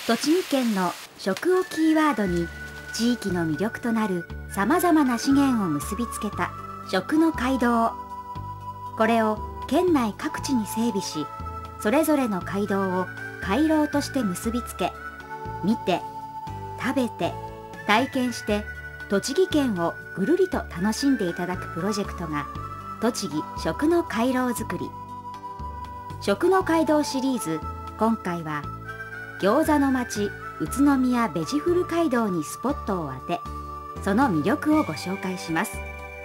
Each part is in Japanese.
栃木県の食をキーワードに地域の魅力となるさまざまな資源を結びつけた食の街道。これを県内各地に整備し、それぞれの街道を回廊として結びつけ、見て食べて体験して栃木県をぐるりと楽しんでいただくプロジェクトが栃木食の回廊づくり。食の街道シリーズ、今回は餃子の町宇都宮ベジフル街道にスポットを当て、その魅力をご紹介します。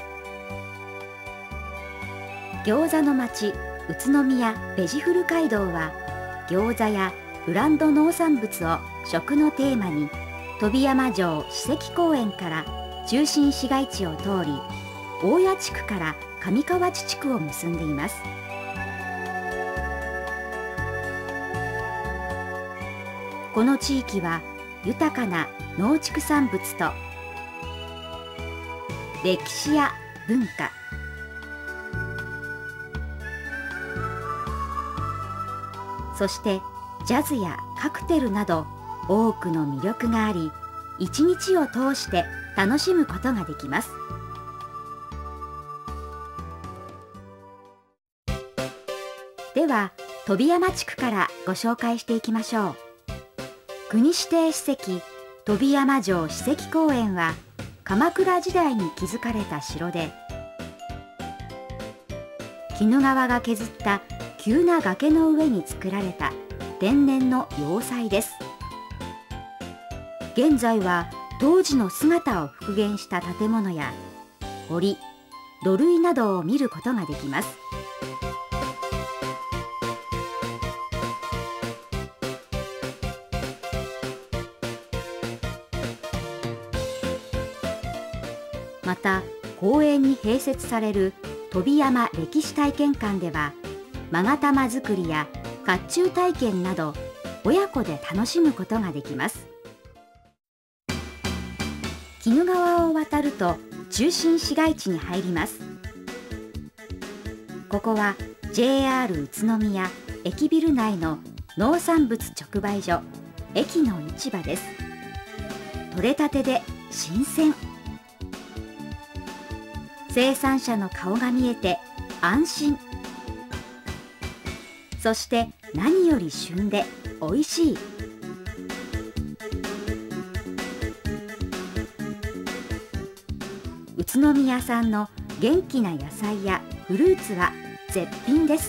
餃子の町宇都宮ベジフル街道は、餃子やブランド農産物を食のテーマに飛山城史跡公園から中心市街地を通り、大谷地区から上河内地区を結んでいます。この地域は豊かな農畜産物と歴史や文化、そしてジャズやカクテルなど多くの魅力があり、一日を通して楽しむことができます。では飛山地区からご紹介していきましょう。国指定史跡飛山城史跡公園は、鎌倉時代に築かれた城で、鬼怒川が削った急な崖の上に作られた天然の要塞です。現在は当時の姿を復元した建物や堀、土塁などを見ることができます。また公園に併設される飛山歴史体験館では、勾玉作りや甲冑体験など親子で楽しむことができます。鬼怒川を渡ると中心市街地に入ります。ここは JR 宇都宮駅ビル内の農産物直売所、駅の市場です。取れたてで新鮮、生産者の顔が見えて安心、そして何より旬でおいしい。宇都宮産の元気な野菜やフルーツは絶品です。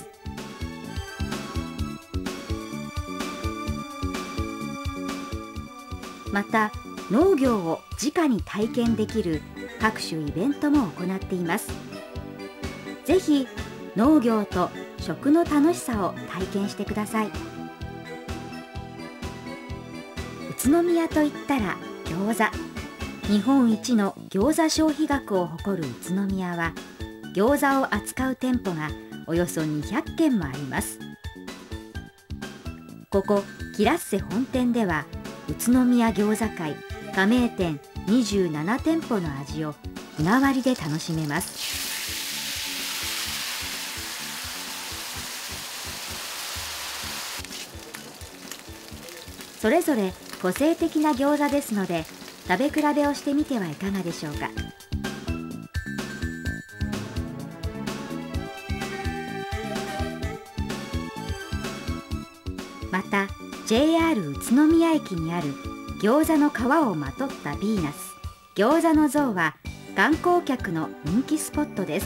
また農業を直に体験できる各種イベントも行っています。ぜひ農業と食の楽しさを体験してください。宇都宮といったら餃子。日本一の餃子消費額を誇る宇都宮は、餃子を扱う店舗がおよそ200軒もあります。ここキラッセ本店では、宇都宮餃子会加盟店27店舗の味を日替わりで楽しめます。それぞれ個性的な餃子ですので、食べ比べをしてみてはいかがでしょうか。また JR 宇都宮駅にある餃子の皮をまとったヴィーナス餃子の像は、観光客の人気スポットです。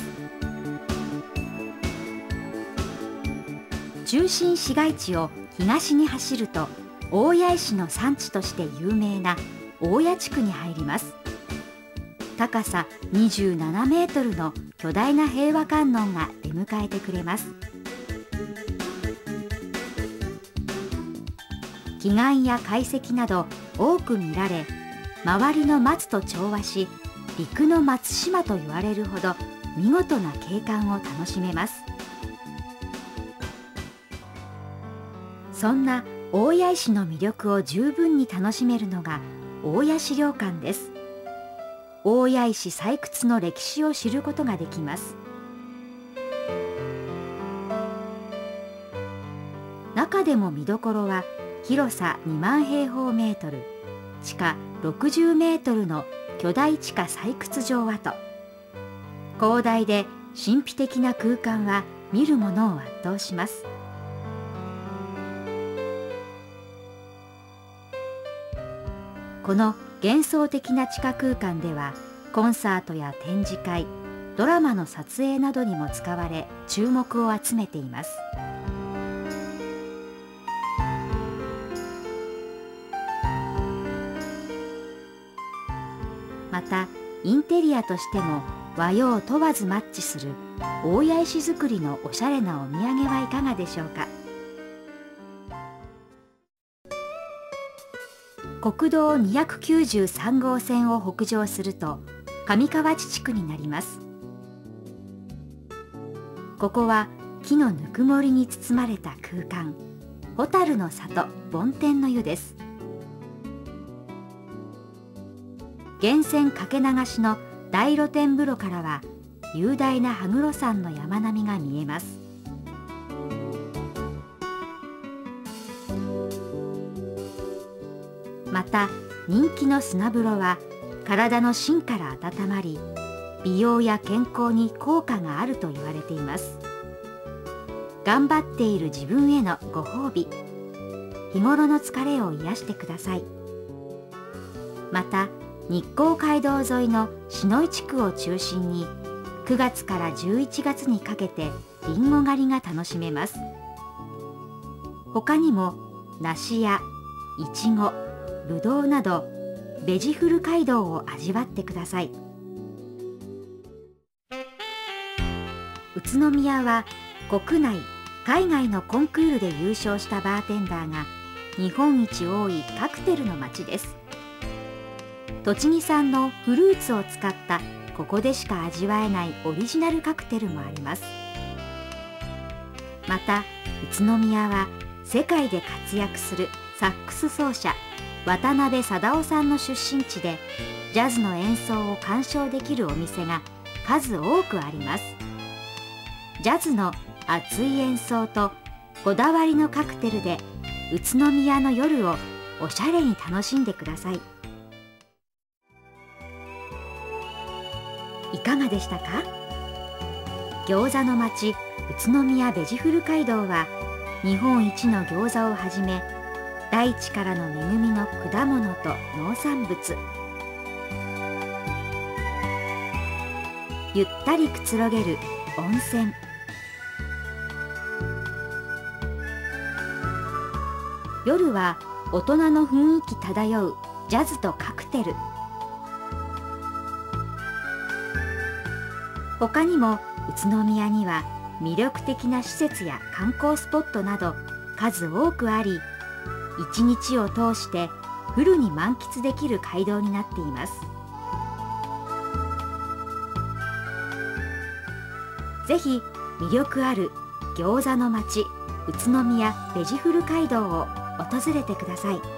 中心市街地を東に走ると、大谷石の産地として有名な大谷地区に入ります。高さ27メートルの巨大な平和観音が出迎えてくれます。奇岩や怪石など多く見られ、周りの松と調和し、陸の松島と言われるほど見事な景観を楽しめます。そんな大谷石の魅力を十分に楽しめるのが大谷資料館です。大谷石採掘の歴史を知ることができます。中でも見どころは広さ2万平方メートル、地下60メートルの巨大地下採掘場跡。広大で神秘的な空間は見る者を圧倒します。この幻想的な地下空間では、コンサートや展示会、ドラマの撮影などにも使われ、注目を集めています。またインテリアとしても和洋問わずマッチする大谷石造りのおしゃれなお土産はいかがでしょうか。国道293号線を北上すると上河内地区になります。ここは木のぬくもりに包まれた空間、蛍の里梵天の湯です。源泉かけ流しの大露天風呂からは雄大な羽黒山の山並みが見えます。また人気の砂風呂は体の芯から温まり、美容や健康に効果があると言われています。頑張っている自分へのご褒美、日頃の疲れを癒してください。また日光街道沿いの篠井地区を中心に9月から11月にかけてりんご狩りが楽しめます。他にも梨やいちご、ぶどうなどベジフル街道を味わってください。宇都宮は国内海外のコンクールで優勝したバーテンダーが日本一多いカクテルの街です。栃木産のフルーツを使ったここでしか味わえないオリジナルカクテルもあります。また宇都宮は世界で活躍するサックス奏者渡辺貞夫さんの出身地で、ジャズの演奏を鑑賞できるお店が数多くあります。ジャズの熱い演奏とこだわりのカクテルで宇都宮の夜をおしゃれに楽しんでください。いかがでしたか？餃子の町宇都宮ベジフル街道は日本一の餃子をはじめ、大地からの恵みの果物と農産物、ゆったりくつろげる温泉、夜は大人の雰囲気漂うジャズとカクテル、他にも宇都宮には魅力的な施設や観光スポットなど数多くあり、一日を通してフルに満喫できる街道になっています。ぜひ魅力ある餃子の町宇都宮ベジフル街道を訪れてください。